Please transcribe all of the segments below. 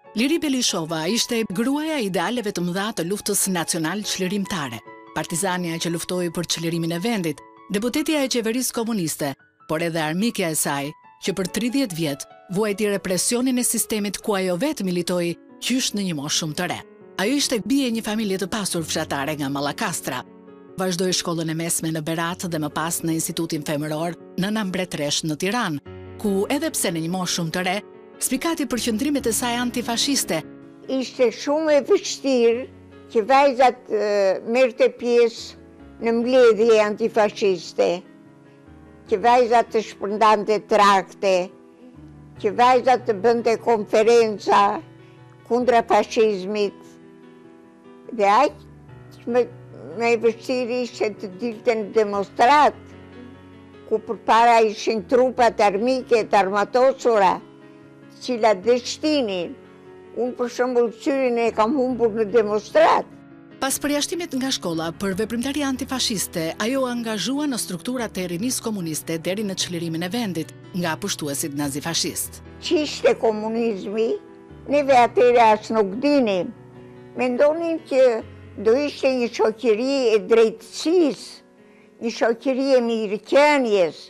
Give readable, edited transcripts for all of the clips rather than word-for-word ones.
Liri Belishova ishte gruaja idealeve të mëdha të luftës nacional çlirimtare, partizania që luftoi për çlirimin e vendit, deputetja e qeverisë komuniste, por edhe armikja e saj, që për 30 vjet vuajti represionin e sistemit ku ajo vetë militoi qysh në një moshë shumë të re. Ajo ishte bie një familje të pasur fshatare nga Mallakastra. Vazhdoi shkollën e mesme në Berat dhe më pas në Institutin Femëror Nëna Mbretëresh në Tiranë, ku edhe pse në një moshë shumë të re, spikati për qëndrimet e saj antifashiste. Ishte shumë e vështirë që vajzat merrte pjesë në mbledhje antifashiste, që vajzat të shpërndante trakte, që vajzat të bënte konferenca kundra fashizmit. Dhe aq me vështirë ishte të dilte në demonstrat, ku përpara ishin trupat armike të armatosura, cilat dështinin. Unë për shembull syrin e kam humbur në demonstrat. Pas përjashtimit nga shkolla për veprimtari antifashiste, ajo angazhua në strukturat e rinisë komuniste deri në çlirimin e vendit nga pushtuesit nazifashist. Ç'ishte komunizmi, neve atëre as nuk dinim. Mendonim që do ishte një shoqëri e drejtësisë, një shoqëri e mirëqenies,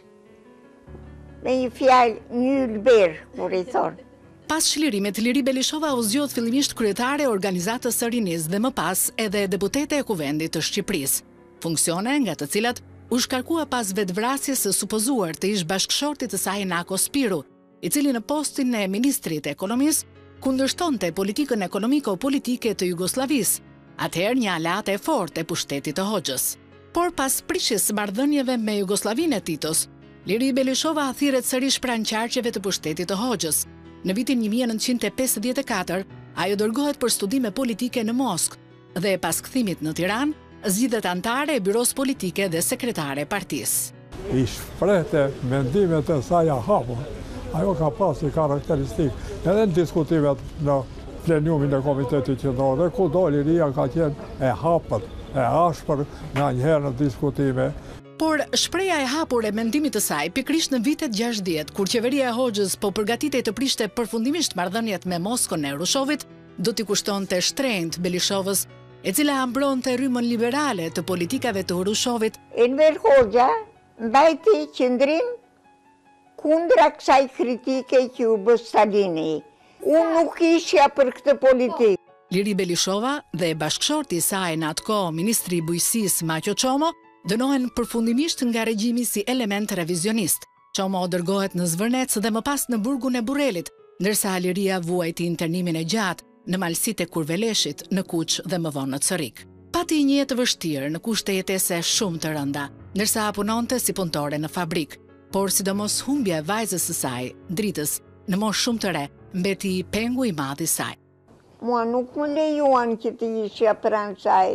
me një fjalë një ylber, kur i thonë. Pas çlirimit, Liri Belishova u zgjodh fillimisht kryetare e organizatës së rinisë dhe më pas edhe deputete e Kuvendit të Shqipërisë, funksione nga të cilat u shkarkua pas vetvrasjes së supozuar të ish bashkëshortit të saj Nako Spiru, i cili në postin e ministrit të ekonomisë kundërshtonte politikën ekonomiko-politike të Jugosllavisë, atëherë një aleate e fortë e pushtetit të Hoxhës. Por pas prishjes së marrëdhënieve me Jugosllavinë e Titos, Liri Belishova thirret sërish pranë qarqeve të pushtetit të Hoxhës. Në vitin 1954, ajo dërgohet për studime politike në Moskë dhe pas kthimit në Tiranë zgjidhet antare e byros politike dhe sekretare e partisë. I shprehte mendimet e saj hapur. Ajo ka pas një karakteristikë, edhe në diskutimet në pleniumin e Komitetit Qendror, dhe kudo Liria ka qenë e hapur, e ashpër nga njëherë në diskutime. Por shpreha e hapur e mendimit të saj pikërisht në vitet 60, kur qeveria e Hoxhës po përgatitej të prishte përfundimisht marrëdhëniet me Moskën e Rushovit, do t'i kushtonte shtrenjtë Belishovës, e cila ambronte rrymën liberale të politikave të Rushovit. Enver Hoxha mbajti qendrim kundra kësaj kritike që u bë Stalini. Unë nuk isha për këtë politikë. Liri Belishova dhe bashkëshorti i saj në atë kohë, ministri i bujqësisë Maqo Çomo, dënohen përfundimisht nga regjimi si element revizionist. Çomo dërgohet në Zvërnec dhe më pas në burgun e Burrelit, ndërsa Liria vuajti internimin e gjatë në malësitë e Kurveleshit, në Kuq dhe më vonë në Çorik. Pati një jetë vështirë në kushte jetese shumë të rënda, ndërsa punonte si punëtore në fabrik, por sidomos humbja e vajzës së saj, Dritës, në moshë shumë të re, mbeti pengu i madh i saj. Mua nuk më lejuan që të isha pranë saj.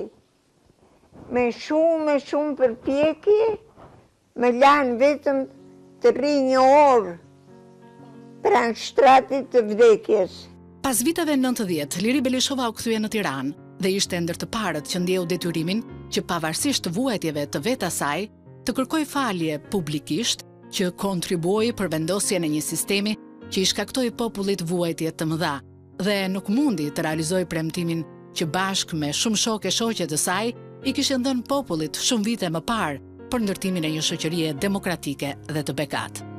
Me shumë përpjekje, me lanë vetëm të rri një orë pranë shtratit të vdekjes. Pas viteve 90, Liri Belishova u kthye në Tiranë dhe ishte ndër të parët që ndjeu detyrimin që pavarësisht vuajtjeve të vetë asaj, të kërkoj falje publikisht që kontribuoi për vendosjen e një sistemi që i shkaktoi popullit vuajtje të mëdha dhe nuk mundi të realizoj premtimin që bashkë me shumë shokë e shoqe të saj i kishin dhënë popullit shumë vite më parë për ndërtimin e një shoqërie demokratike dhe të bekat.